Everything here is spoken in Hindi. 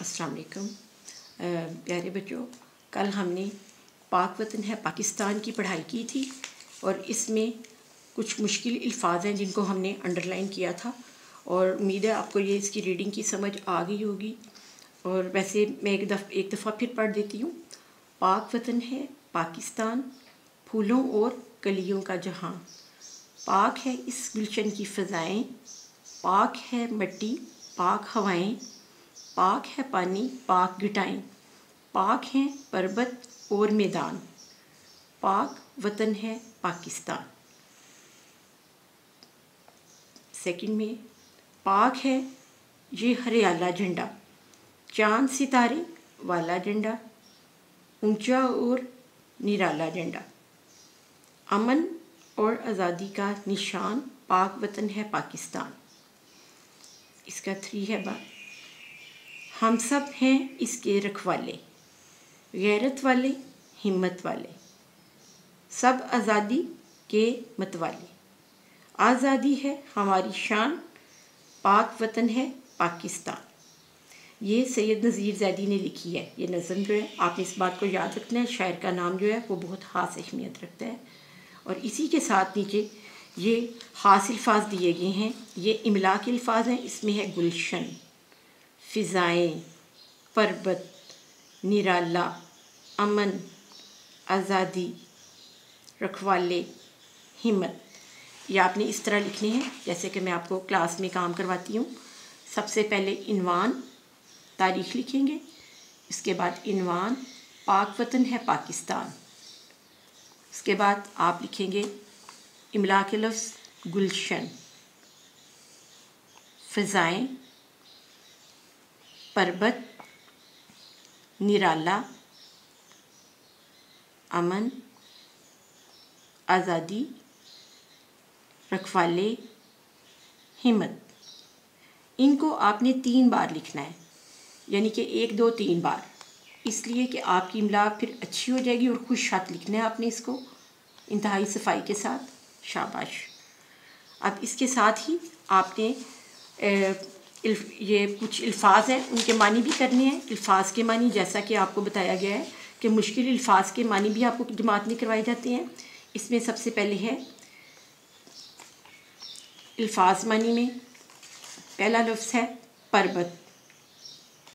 अस्सलाम वालेकुम प्यारे बच्चों, कल हमने पाक वतन है पाकिस्तान की पढ़ाई की थी और इसमें कुछ मुश्किल अल्फाज हैं जिनको हमने अंडरलाइन किया था और उम्मीद है आपको ये इसकी रीडिंग की समझ आ गई होगी। और वैसे मैं एक दफ़ा फिर पढ़ देती हूँ। पाक वतन है पाकिस्तान, फूलों और कलियों का जहां, पाक है इस गुलशन की फ़ज़ाएँ, पाक है मिट्टी पाक हवाएं, पाक है पानी पाक घटाएं, पाक हैं पर्वत और मैदान, पाक वतन है पाकिस्तान। सेकंड में, पाक है ये हरियाला झंडा, चांद सितारे वाला झंडा, ऊंचा और निराला झंडा, अमन और आज़ादी का निशान, पाक वतन है पाकिस्तान। इसका 3 है बात, हम सब हैं इसके रखवाले, गैरत वाले हिम्मत वाले, सब आज़ादी के मतवाले, आज़ादी है हमारी शान, पाक वतन है पाकिस्तान। ये सैयद नज़ीर ज़ैदी ने लिखी है। ये नज़म जो है आपने इस बात को याद रखना है, शायर का नाम जो है वो बहुत ख़ास अहमियत रखता है। और इसी के साथ नीचे ये ख़ास अल्फाज दिए गए हैं, ये इमला के अल्फाज हैं। इसमें है गुलशन, फ़िज़ाएँ, पर्वत, निराला, अमन, आज़ादी, रखवाले, हिम्मत। ये आपने इस तरह लिखने हैं जैसे कि मैं आपको क्लास में काम करवाती हूँ। सबसे पहले इन्वान तारीख़ लिखेंगे, इसके बाद इन्वान पाक वतन है पाकिस्तान, उसके बाद आप लिखेंगे इमला के लफ्ज़ गुलशन, फ़िज़ाएँ, पर्वत, निराला, अमन, आज़ादी, रखवाले, हिम्मत। इनको आपने 3 बार लिखना है, यानी कि 1 2 3 बार, इसलिए कि आपकी इमला फिर अच्छी हो जाएगी। और खुश खत लिखना है आपने इसको इंतहाई सफाई के साथ। शाबाश। अब इसके साथ ही आपने ये कुछ अल्फाज हैं उनके मानी भी करने हैं। अल्फाज के मानी जैसा कि आपको बताया गया है कि मुश्किल अल्फाज के मानी भी आपको जमात में करवाए जाते हैं। इसमें सबसे पहले है अल्फाज मानी में पहला लफ्ज़ है पर्वत,